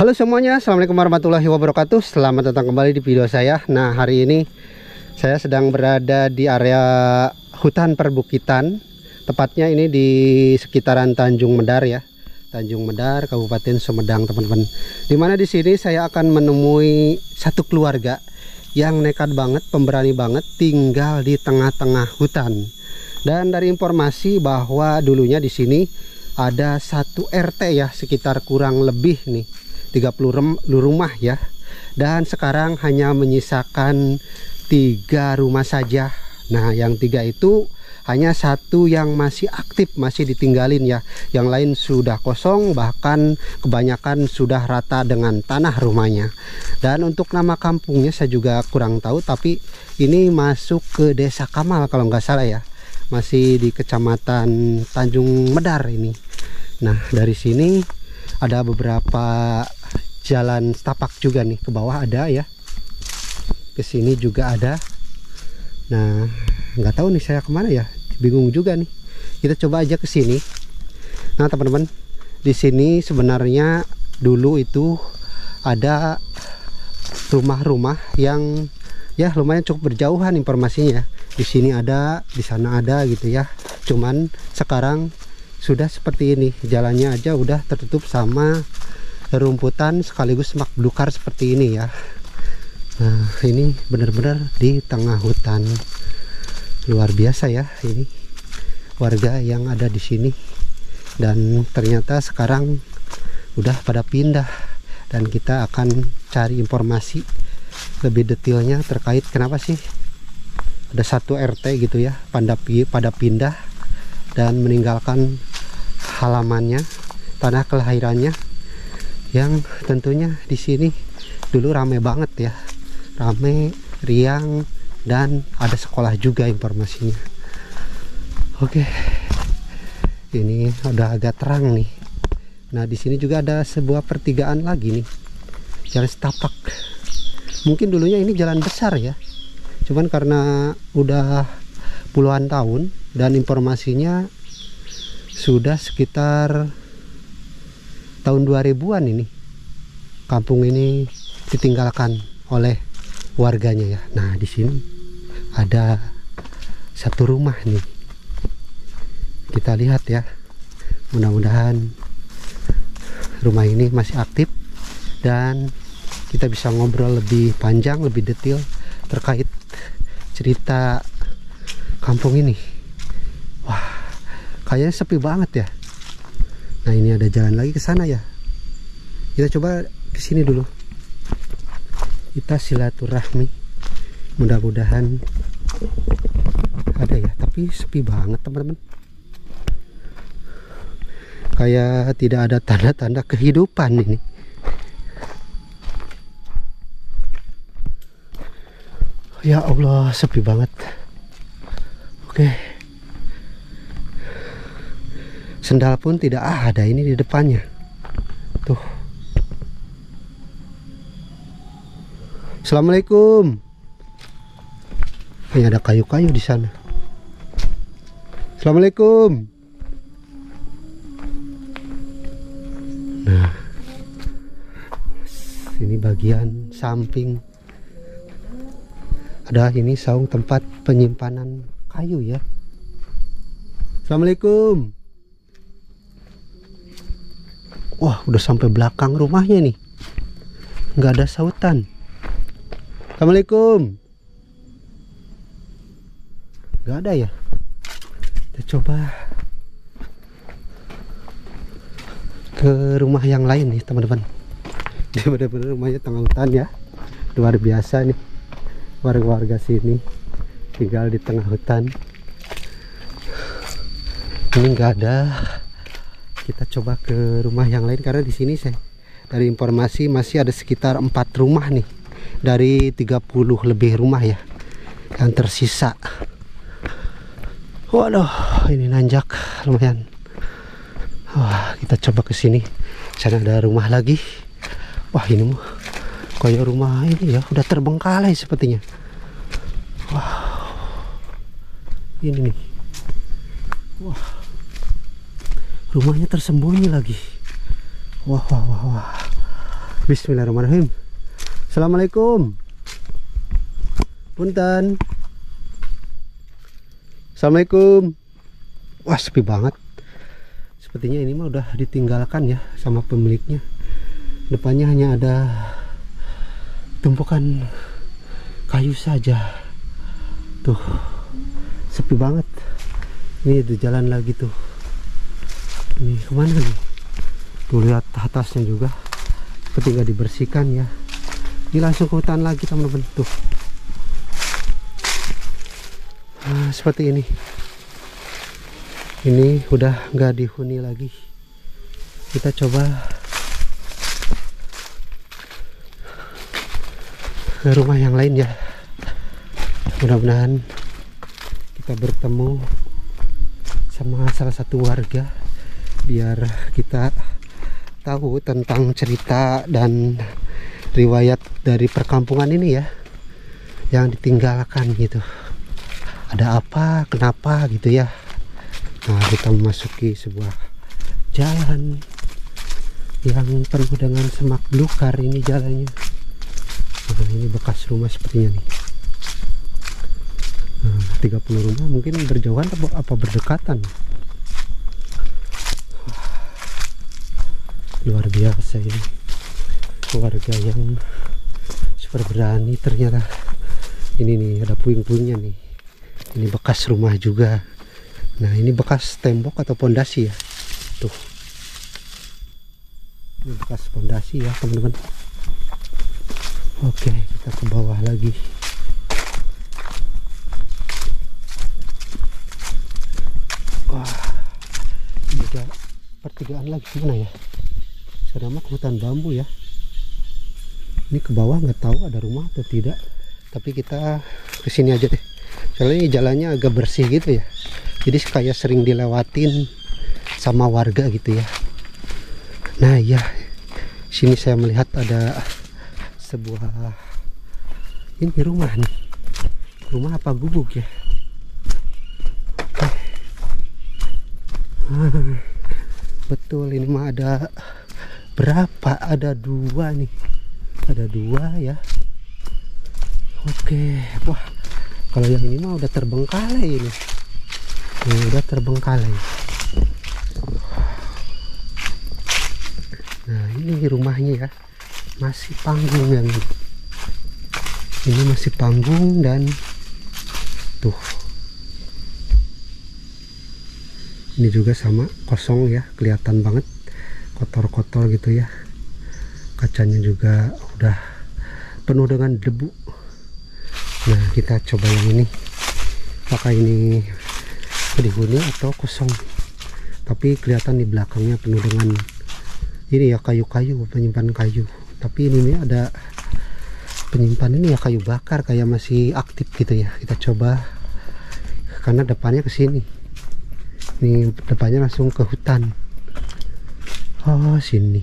Halo semuanya, assalamualaikum warahmatullahi wabarakatuh. Selamat datang kembali di video saya. Nah, hari ini saya sedang berada di area hutan perbukitan. Tepatnya ini di sekitaran Tanjung Medar ya, Tanjung Medar, Kabupaten Sumedang, teman-teman. Dimana di sini saya akan menemui satu keluarga yang nekat banget, pemberani banget, tinggal di tengah-tengah hutan. Dan dari informasi bahwa dulunya di sini ada satu RT ya, sekitar kurang lebih nih 30 rumah ya, dan sekarang hanya menyisakan 3 rumah saja. Nah, yang 3 itu hanya satu yang masih aktif, masih ditinggalin ya, yang lain sudah kosong, bahkan kebanyakan sudah rata dengan tanah rumahnya. Dan untuk nama kampungnya saya juga kurang tahu, tapi ini masuk ke Desa Kamal kalau nggak salah ya, masih di Kecamatan Tanjung Medar ini. Nah, dari sini ada beberapa jalan setapak juga nih, ke bawah ada ya, ke sini juga ada. Nah, nggak tahu nih saya kemana ya, bingung juga nih. Kita coba aja ke sini. Nah, teman-teman, di sini sebenarnya dulu itu ada rumah-rumah yang ya lumayan cukup berjauhan informasinya. Di sini ada, di sana ada gitu ya. Cuman sekarang sudah seperti ini, jalannya aja udah tertutup sama rumputan sekaligus semak belukar seperti ini ya. Nah, ini benar-benar di tengah hutan. Luar biasa ya ini warga yang ada di sini. Dan ternyata sekarang udah pada pindah, dan kita akan cari informasi lebih detailnya terkait kenapa sih ada satu RT gitu ya pada pindah dan meninggalkan halamannya, tanah kelahirannya, yang tentunya di sini dulu rame banget ya, rame, riang, dan ada sekolah juga informasinya. Oke, ini udah agak terang nih. Nah, di sini juga ada sebuah pertigaan lagi nih, jalan setapak. Mungkin dulunya ini jalan besar ya, cuman karena udah puluhan tahun dan informasinya sudah sekitar tahun 2000-an ini kampung ini ditinggalkan oleh warganya ya. Nah, di sini ada satu rumah nih, kita lihat ya. Mudah-mudahan rumah ini masih aktif dan kita bisa ngobrol lebih panjang, lebih detail terkait cerita kampung ini. Wah, kayaknya sepi banget ya. Nah, ini ada jalan lagi ke sana ya. Kita coba ke sini dulu. Kita silaturahmi. Mudah-mudahan ada ya, tapi sepi banget, teman-teman. Kayak tidak ada tanda-tanda kehidupan ini. Ya Allah, sepi banget. Oke. Sendal pun tidak ada ini di depannya. Tuh. Assalamualaikum. Ini ada kayu-kayu di sana. Assalamualaikum. Nah, ini bagian samping. Ada ini saung tempat penyimpanan kayu ya. Assalamualaikum. Wah, udah sampai belakang rumahnya nih, nggak ada sautan. Assalamualaikum. Nggak ada ya. Kita coba ke rumah yang lain nih, teman-teman. Dia benar-benar rumahnya tengah hutan ya. Luar biasa nih, warga-warga sini tinggal di tengah hutan. Ini nggak ada. Kita coba ke rumah yang lain karena di sini saya dari informasi masih ada sekitar 4 rumah nih dari 30 lebih rumah ya yang tersisa. Waduh, ini nanjak lumayan. Wah, kita coba ke sini. Sana ada rumah lagi. Wah, ini mah kayak rumah ini ya, udah terbengkalai sepertinya. Wah, ini nih. Wah, rumahnya tersembunyi lagi. Wah. Bismillahirrahmanirrahim. Assalamualaikum. Punten. Assalamualaikum. Wah, sepi banget. Sepertinya ini mah udah ditinggalkan ya sama pemiliknya. Depannya hanya ada tumpukan kayu saja. Tuh, sepi banget. Ini ada jalan lagi tuh. Ini kemana nih? Tuh lihat atasnya juga. Ketika dibersihkan ya. Ini langsung ke hutan lagi teman-teman tuh. Nah, seperti ini. Ini udah nggak dihuni lagi. Kita coba ke rumah yang lain ya. Mudah-mudahan kita bertemu sama salah satu warga biar kita tahu tentang cerita dan riwayat dari perkampungan ini ya, yang ditinggalkan gitu. Ada apa, kenapa gitu ya. Nah, kita memasuki sebuah jalan yang penuh dengan semak belukar ini jalannya. Nah, ini bekas rumah sepertinya nih. Nah, 30 rumah mungkin berjauhan apa berdekatan. Luar biasa ini. Keluarga yang super berani ternyata. Ini nih ada puing-puingnya nih. Ini bekas rumah juga. Nah, ini bekas tembok atau pondasi ya. Tuh. Ini bekas pondasi ya, teman-teman. Oke, kita ke bawah lagi. Wah. Ini ada pertigaan lagi mana ya? Saya nama hutan bambu ya. Ini ke bawah nggak tahu ada rumah atau tidak. Tapi kita kesini aja deh. Soalnya ini jalannya agak bersih gitu ya. Jadi kayak sering dilewatin sama warga gitu ya. Nah ya, sini saya melihat ada sebuah ini rumah nih. Rumah apa gubuk ya? Betul, ini mah ada berapa? Ada 2 nih. Ada 2 ya. Oke, wah. Kalau yang ini mah udah terbengkalai ini. Ini udah terbengkalai. Nah, ini rumahnya ya. Masih panggung yang ini. Ini masih panggung dan tuh. Ini juga sama, kosong ya, kelihatan banget kotor-kotor gitu ya. Kacanya juga udah penuh dengan debu. Nah, kita coba yang ini. Apakah ini dihuni atau kosong? Tapi kelihatan di belakangnya penuh dengan ini ya, kayu-kayu, penyimpan kayu. Tapi ini ada penyimpan ini ya, kayu bakar kayak masih aktif gitu ya. Kita coba karena depannya ke sini. Ini depannya langsung ke hutan. Oh, sini.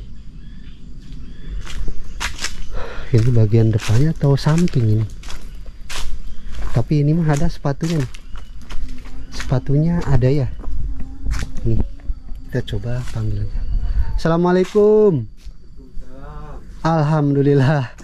Ini bagian depannya atau samping ini. Tapi ini mah ada sepatunya nih. Sepatunya ada ya. Nih, kita coba panggil aja. Assalamualaikum. Alhamdulillah.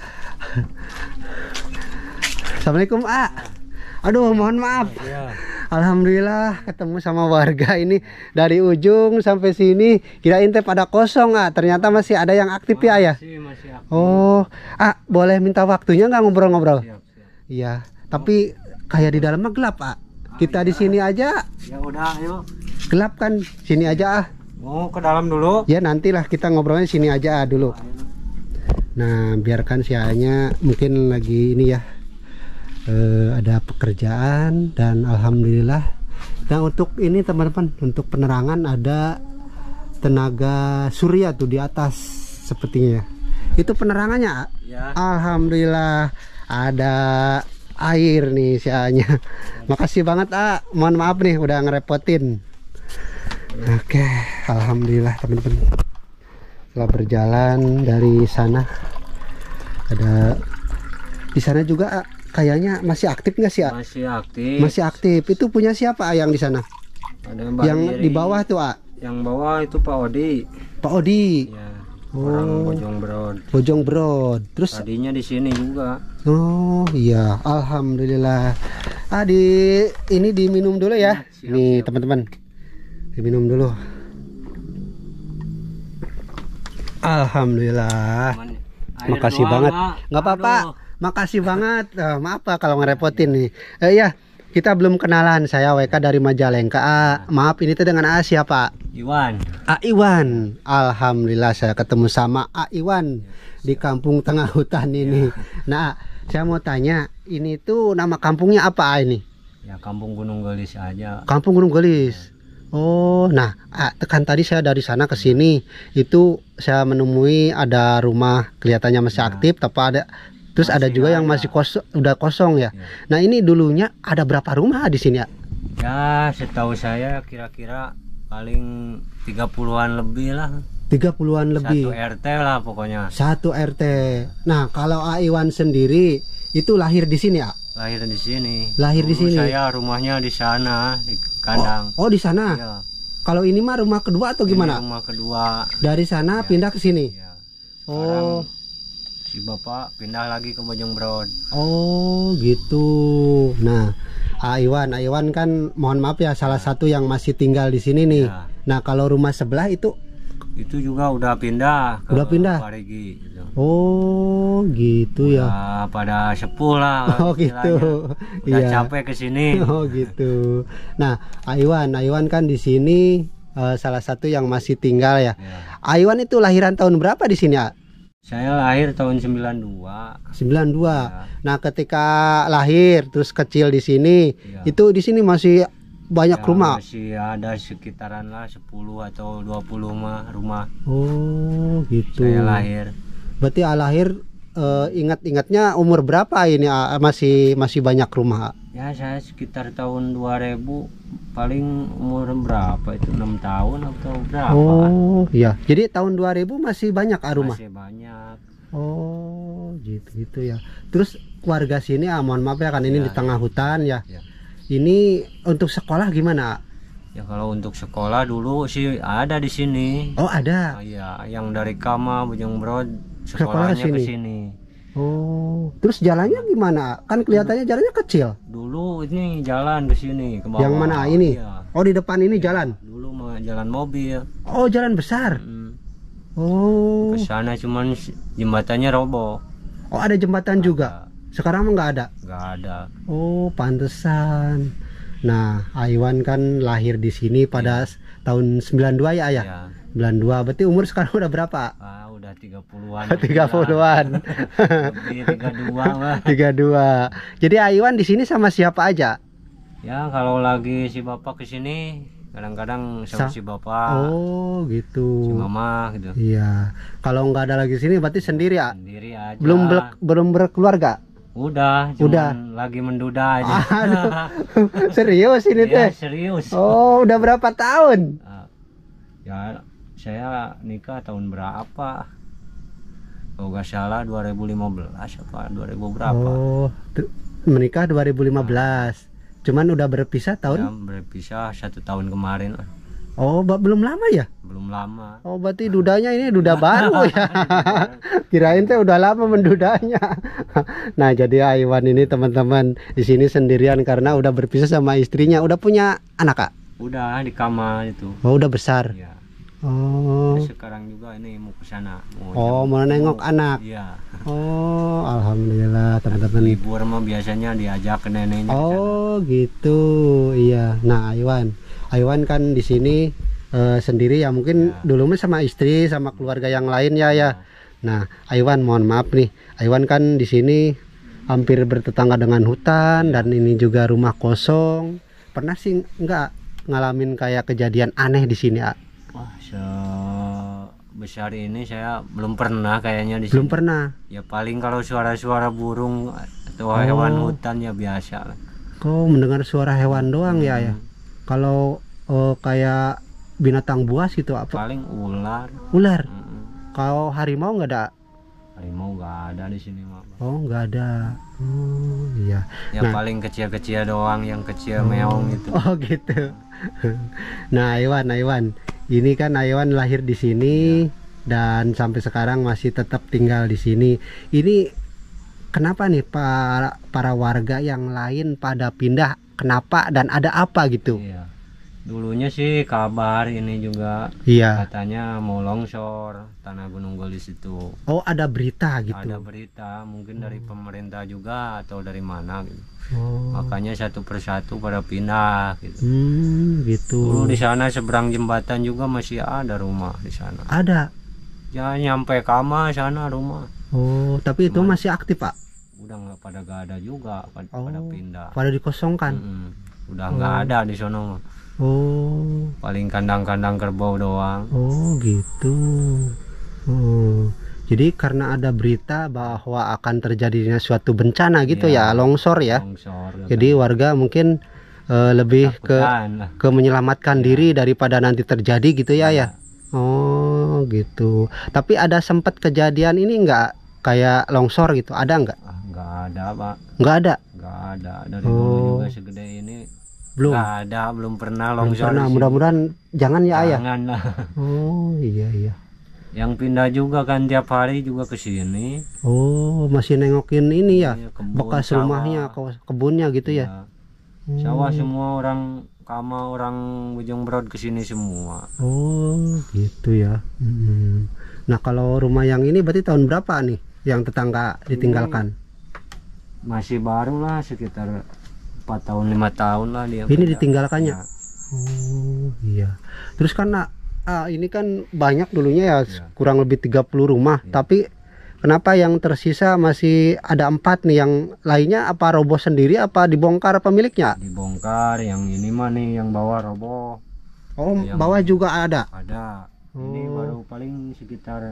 Assalamualaikum, A. Aduh, mohon maaf. Alhamdulillah ketemu sama warga ini dari ujung sampai sini. Kirain teh pada kosong, A. Ternyata masih ada yang aktif ya, ya. Masih aktif. Oh, A, boleh minta waktunya nggak ngobrol-ngobrol? Iya, tapi kayak di dalamnya gelap, A. Kita di sini aja. Ya udah, ayo. Gelap kan, sini aja, ah. Mau ke dalam dulu? Ya nantilah kita ngobrolnya sini aja dulu. Nah, biarkan sianya mungkin lagi ini ya. Ada pekerjaan dan alhamdulillah. Dan untuk ini teman-teman, untuk penerangan ada tenaga surya tuh di atas sepertinya. Itu penerangannya, ya. Alhamdulillah ada air nih sianya. Makasih banget, A. Mohon maaf nih udah ngerepotin. Oke, alhamdulillah teman-teman. Setelah berjalan dari sana, ada di sana juga, A, kayaknya masih aktif nggak sih, A? Masih aktif. Masih aktif. Itu punya siapa, A, yang di sana? Ada yang di bawah tuh, A? Yang bawah itu Pak Odi. Pak Odi. Ya. Orang Bojong Brod. Bojong Brod. Terus Tadinya di sini juga. oh iya, alhamdulillah. Ini diminum dulu ya. Siap, Nih siap. teman-teman, diminum dulu. Alhamdulillah. Cuman air Makasih doang, banget. Mak. Nggak apa-apa. Aduh. Makasih banget. Maaf Pak kalau ngerepotin nih. Ya, kita belum kenalan. Saya WK dari Majalengka. Maaf ini tuh dengan A siapa? Iwan. A Iwan. Alhamdulillah saya ketemu sama A Iwan di kampung tengah hutan ini. Nah, saya mau tanya, ini tuh nama kampungnya apa ini? Ya Kampung Gunung Gelis aja. Kampung Gunung Gelis. Oh, nah, kan tadi saya dari sana ke sini, itu saya menemui ada rumah kelihatannya masih aktif, tapi terus ada Masih juga yang ada. masih udah kosong ya. Ya. Nah, ini dulunya ada berapa rumah di sini ya? Ya setahu saya kira-kira paling 30-an lebih lah. 30-an lebih. Satu RT lah pokoknya. Satu RT. Nah, kalau A Iwan sendiri itu lahir di sini ya? Lahir di sini. Lahir di Dulu sini. Saya rumahnya di sana di kandang. Oh, di sana. Iya. Kalau ini mah rumah kedua atau Ini gimana? rumah kedua. Dari sana Iya. pindah ke sini. Ya. Oh. Si bapak pindah lagi ke Bojong Brod. Oh gitu. Nah, A Iwan kan mohon maaf ya salah satu yang masih tinggal di sini nih. Ya. Nah, kalau rumah sebelah itu Itu juga udah pindah ke Udah pindah? Parigi gitu. oh gitu ya. Udah pada sepuh lah. Oh istilahnya. gitu. Udah Iya. capek ke sini. Oh gitu. Nah, A Iwan kan di sini salah satu yang masih tinggal ya. Ya. A Iwan itu lahiran tahun berapa di sini ya? Saya lahir tahun 92. 92. Ya. Nah, ketika lahir terus kecil di sini, Ya. itu di sini masih banyak Ya, rumah. masih ada sekitaran lah 10 atau 20 rumah Oh gitu. saya lahir. Berarti A lahir ingat-ingatnya umur berapa ini A? Masih banyak rumah A? Ya saya sekitar tahun 2000 paling umur berapa itu 6 tahun atau berapa? Oh iya. Jadi tahun 2000 masih banyak A rumah. Masih banyak. Oh gitu ya. Terus keluarga sini mohon maaf ya kan ini Ya, di tengah hutan ya. Ya. Ini untuk sekolah gimana A? Ya kalau untuk sekolah dulu sih ada di sini. Oh ada. Iya, yang dari Kama Bojong Brod Sekolah sekolahnya ke ke sini? sini. Oh terus jalannya gimana A? Kan kelihatannya jalannya kecil. Dulu ini jalan ke sini ke bawah. Yang mana A ini? Iya. Oh di depan ini jalan. Dulu mah jalan mobil. Oh jalan besar. Oh. Ke sana cuman jembatannya roboh. Oh ada jembatan juga. Sekarang mah nggak ada. Nggak ada. Oh pantesan. Nah A Iwan kan lahir di sini pada tahun 92 ya ayah. Ya. 92 berarti umur sekarang udah berapa? Udah 30-an. 30-an. Lebih 32 mah. 32. Jadi A Iwan di sini sama siapa aja? Ya kalau lagi si bapak ke sini kadang-kadang sama si bapak, Oh si gitu. mama gitu. Iya. Kalau nggak ada lagi sini berarti sendiri ya? Sendiri aja. Belum berkeluarga? Udah, Udah. cuman lagi menduda aja. Aduh. Serius ini Iya, teh? serius. Oh udah berapa tahun? Ya saya nikah tahun berapa? Kalau nggak salah 2015 apa 2000 berapa? Oh menikah 2015. Cuman udah berpisah Ya, tahun? berpisah 1 tahun kemarin. Oh belum lama ya? Belum lama. Oh berarti dudanya ini duda baru ya? Kirain teh udah lama mendudanya. Nah jadi A Iwan ini teman-teman di sini sendirian karena udah berpisah sama istrinya. Udah punya anak Kak? Udah di kamar itu. Oh udah besar. Ya. Oh. Sekarang juga ini mau ke sana. Oh mau nengok anak. Iya. Oh alhamdulillah teman-teman. Libur mah biasanya diajak ke neneknya. Oh gitu. Iya. Nah A Iwan kan di sini sendiri ya mungkin Ya. dulu mah sama istri sama keluarga yang lain ya. Nah, A Iwan mohon maaf nih. A Iwan kan di sini hampir bertetangga dengan hutan dan ini juga rumah kosong. Pernah sih nggak ngalamin kayak kejadian aneh di sini, A? Wah, sebesar ini saya belum pernah kayaknya di Belum sini. pernah. Ya paling kalau suara-suara burung atau hewan hutan ya biasa lah. Kau mendengar suara hewan doang ya? Kalau kayak binatang buas gitu apa? Paling ular. Ular. Mm-mm. Kau harimau nggak ada? Harimau nggak ada di sini mah. Oh nggak ada. Oh iya. Ya Nah. paling kecil-kecil doang yang kecil meong gitu. Oh gitu. Nah Iwan, ini kan Iwan lahir di sini. dan sampai sekarang masih tetap tinggal di sini. Ini kenapa nih para warga yang lain pada pindah? Kenapa dan ada apa gitu? Iya. Dulunya sih kabar ini juga Iya. katanya mau longsor tanah Gunung Gol di situ. Oh, ada berita gitu. Ada berita mungkin dari pemerintah juga atau dari mana gitu. Oh. Makanya satu persatu pada pindah gitu. Gitu. Dulu di sana seberang jembatan juga masih ada rumah di sana. Ada. Ya nyampe Kama sana rumah. Oh, tapi itu masih aktif, Pak? Udah nggak pada gak ada juga, pada pindah. Pada dikosongkan. Udah nggak ada di sono. Oh. Paling kandang-kandang kerbau doang. Oh, gitu. Oh. Jadi karena ada berita bahwa akan terjadinya suatu bencana gitu ya, longsor ya. Longsor. Jadi warga mungkin lebih Takutan lah. ke menyelamatkan diri daripada nanti terjadi gitu ya ya. Oh, gitu. Tapi ada sempat kejadian ini enggak kayak longsor gitu? Ada enggak? Nggak ada, Pak. Enggak ada. Nggak ada. Dari dulu juga segede ini Belum. nggak ada, belum pernah Belum longsor. pernah. di sini. Mudah-mudahan jangan ya ayah. Jangan lah. Oh, iya iya. Yang pindah juga kan tiap hari juga ke sini. Oh, masih nengokin ini ya. Iya, kebun, Bekas sawah. rumahnya, kebunnya gitu ya. Iya. Sawah semua orang Kama, orang Bojong Brod ke sini semua. Oh, gitu ya. Nah, kalau rumah yang ini berarti tahun berapa nih yang tetangga ditinggalkan? Masih baru lah, sekitar 4 tahun 5 tahun lah dia. Ini pindah. ditinggalkannya. Ya. Oh, iya. Terus karena ini kan banyak dulunya ya, Iya. kurang lebih 30 rumah, tapi kenapa yang tersisa masih ada 4 nih, yang lainnya apa roboh sendiri apa dibongkar pemiliknya? Dibongkar, yang ini mah nih yang bawah roboh. Oh, Yang- bawah juga ada. Ada. Ini Oh. baru paling sekitar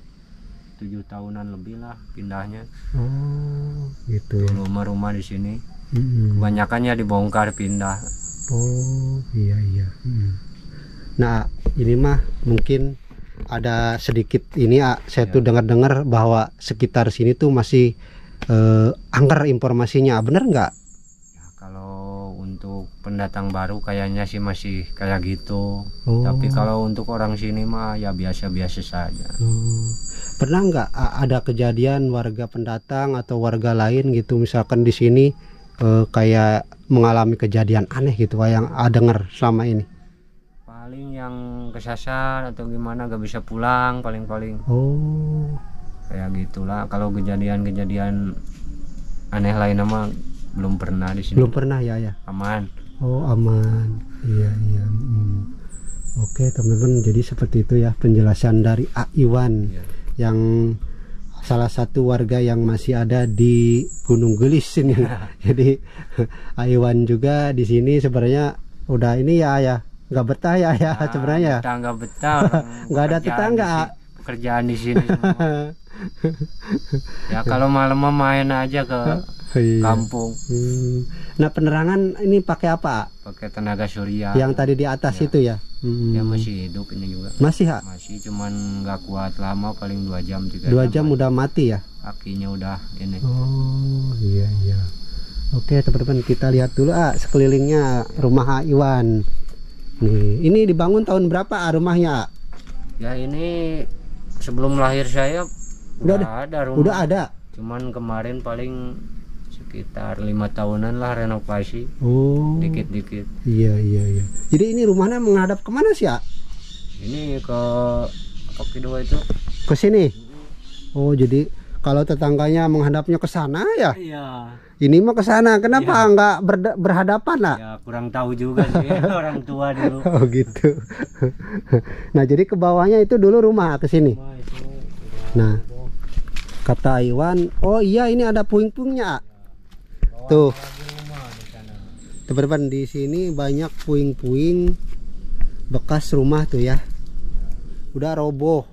7 tahunan lebih lah pindahnya. Oh, gitu ya. Rumah-rumah di sini Mm-mm. kebanyakannya dibongkar pindah. Oh, iya iya. Nah, ini mah mungkin ada sedikit ini saya tuh dengar-dengar bahwa sekitar sini tuh masih angker informasinya. Bener nggak? Ya, kalau untuk pendatang baru kayaknya sih masih kayak gitu. Oh. Tapi kalau untuk orang sini mah ya biasa-biasa saja. Oh. Pernah nggak ada kejadian warga pendatang atau warga lain gitu misalkan di sini kayak mengalami kejadian aneh gitu yang dengar selama ini? Paling yang kesasar atau gimana gak bisa pulang paling-paling. Oh. Kayak gitulah. Kalau kejadian-kejadian aneh lain nama belum pernah di sini. Belum pernah ya ya. Aman. Oh, aman. Iya iya. Oke teman-teman, jadi seperti itu ya penjelasan dari A. Iwan. Iya. Yang salah satu warga yang masih ada di Gunung Gelis ini. Jadi A. Iwan juga di sini sebenarnya udah ini ya nggak betah ya sebenarnya. Kita nggak betah. Nggak ada tetangga. Pekerjaan di sini semua. Ya kalau malam mah main aja ke Iya. kampung. Nah, penerangan ini pakai apa? Pakai tenaga surya. Yang tadi di atas itu ya? Ya masih hidup ini juga. Masih ha? Masih, cuman nggak kuat lama, paling 2 jam 3 2 jam udah mati ya? Akinya udah ini. Oh, iya iya. Oke teman-teman, kita lihat dulu sekelilingnya rumah A. Iwan. Nih, ini dibangun tahun berapa rumahnya? Ya ini sebelum lahir saya udah ada rumah. Udah ada. Cuman kemarin paling sekitar 5 tahunan lah renovasi. Oh. Dikit-dikit. Iya iya iya. Jadi ini rumahnya menghadap kemana sih ya? Ini ke apa kedua itu? Ke sini. Oh, jadi kalau tetangganya menghadapnya ke sana ya? Iya. Ini mah ke sana. Kenapa nggak berhadapan lah? Ya kurang tahu juga sih orang tua dulu. Oh gitu. Nah, jadi ke bawahnya itu dulu rumah ke sini. Wah, itu Nah, kata Iwan, oh iya ini ada puing-puingnya. Tuh. Teman-teman, di sini banyak puing-puing bekas rumah tuh ya. Udah roboh.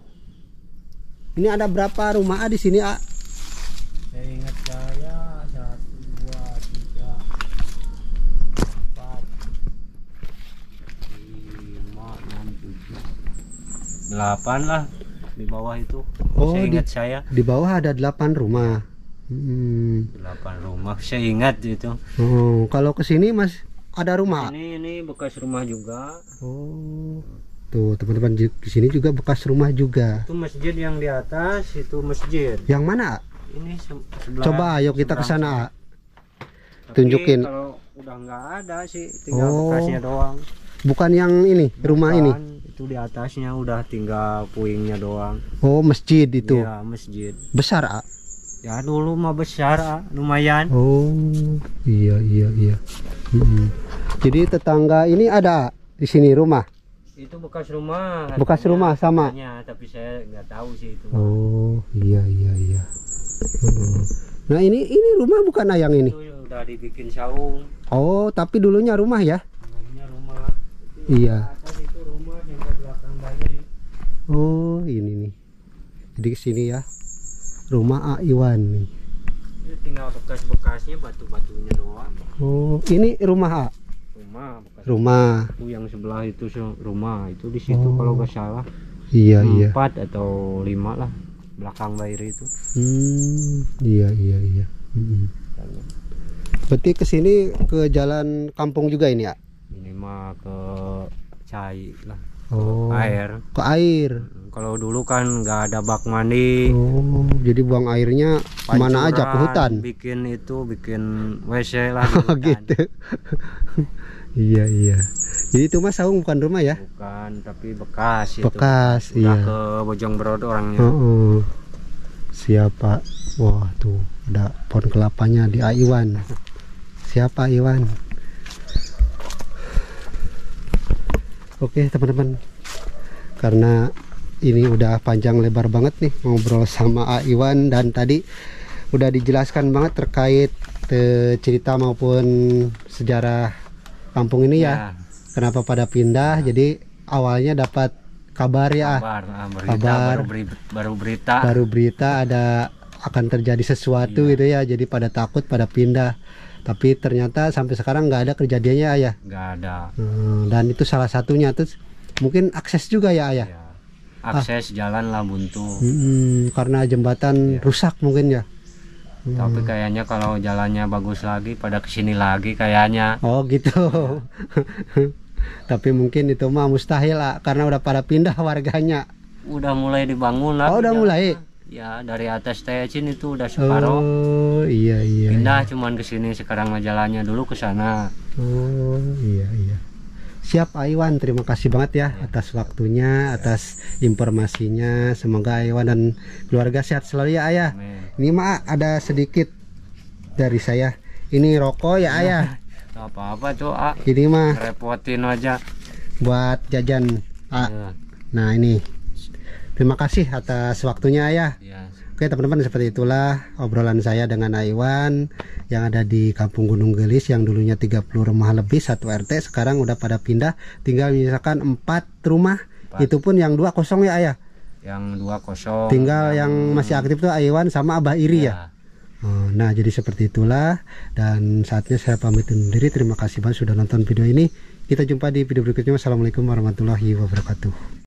Ini ada berapa rumah di sini, A? saya ingat saya 1, 2, 3, 4, 5, 6, 7, 8 lah di bawah itu. Oh, Saya ingat saya Di bawah ada 8 rumah. 8 rumah, saya ingat itu. Oh, kalau ke sini Mas ada rumah. Ini bekas rumah juga. Oh. Tuh teman-teman, di sini juga bekas rumah juga. Itu masjid yang di atas, itu masjid. Yang mana? Ini sebelah. Coba ayo kita ke sana. Tapi Tunjukin. kalau udah nggak ada sih, tinggal bekasnya doang. Bukan yang ini, rumah ini. Itu di atasnya udah tinggal puingnya doang. Oh, masjid itu. Iya, masjid. Besar, A? Ya dulu mah besar, lumayan. Oh, iya. Jadi tetangga ini ada di sini rumah. Itu bekas rumah. Bekas rumah sama. Katanya, tapi saya nggak tahu sih itu. Oh, iya. Nah, ini rumah bukan yang ini. Itu udah dibikin saung. Oh, tapi dulunya rumah ya? Namanya rumah. Iya. Atas itu rumah yang ke belakang banyak. Oh, ini nih. Jadi kesini ya. Rumah A Iwan nih. Ini tinggal bekas-bekasnya, batu-batunya doang. Oh, ini rumah A. Bekas Rumah. itu yang sebelah itu rumah itu di situ kalau nggak salah. Iya. 4 atau 5 lah belakang Bairi itu. Iya. Berarti kesini ke jalan kampung juga ini ya? Ini mah ke Cai lah. Oh, Air. ke air. Kalau dulu kan nggak ada bak mandi. Oh, jadi buang airnya kemana aja? Ke hutan? Bikin WC lah Oh, gitu. Iya. Jadi itu mah saung bukan rumah ya? Bukan, tapi bekas itu. Bekas, Udah iya. ke Bojongbrodo orangnya. Siapa? Wah, tuh ada pohon kelapanya di Iwan. Siapa Iwan? Oke teman-teman, karena ini udah panjang lebar banget nih ngobrol sama Iwan, dan tadi udah dijelaskan banget terkait cerita maupun sejarah kampung ini ya. Kenapa pada pindah? Jadi awalnya dapat kabar ya. Baru berita ada akan terjadi sesuatu gitu ya. Jadi pada takut, pada pindah. Tapi ternyata sampai sekarang nggak ada kejadiannya ya. Nggak ada. Dan itu salah satunya. Terus mungkin akses juga ya ayah. Ya. Akses jalan lah buntu. Karena jembatan rusak mungkin ya. Tapi kayaknya kalau jalannya bagus lagi pada kesini lagi kayaknya. Oh gitu. Tapi mungkin itu mah mustahil lah, karena udah pada pindah warganya. Udah mulai dibangun lah. Oh udah mulai. Ya dari atas Tecin itu udah separuh. Oh iya. Pindah cuman ke sini sekarang jalannya, dulu ke sana. Oh iya. Siap Iwan, terima kasih banget ya atas waktunya, atas informasinya. Semoga Iwan dan keluarga sehat selalu ya ayah. Amin. Ini mah ada sedikit dari saya. Ini rokok ya ayah. Apa-apa tuh Ini mah repotin aja buat jajan Nah ini, terima kasih atas waktunya ayah. Oke teman-teman, seperti itulah obrolan saya dengan Iwan yang ada di Kampung Gunung Gelis, yang dulunya 30 rumah lebih, 1 RT, sekarang udah pada pindah, tinggal misalkan 4 rumah. Itu pun yang 2 kosong ya ayah. Yang 2 kosong. Tinggal yang masih aktif tuh Iwan sama Abah Iri ya. Nah jadi seperti itulah, dan saatnya saya pamit undur diri. Terima kasih banget sudah nonton video ini. Kita jumpa di video berikutnya. Wassalamualaikum warahmatullahi wabarakatuh.